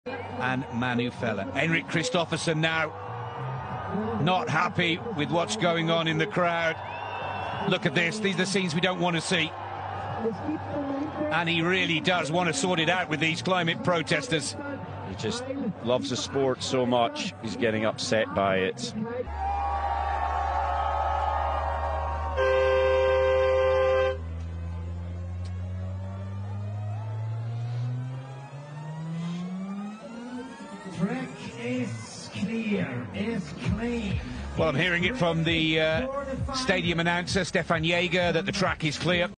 and Manu Fella. Henrik Kristoffersen now not happy with what's going on in the crowd. Look at this. These are the scenes we don't want to see. And he really does want to sort it out with these climate protesters. He just loves the sport so much, he's getting upset by it. Track is clear, is clean. Well, I'm hearing it from the stadium announcer, Stefan Jaeger, that the track is clear.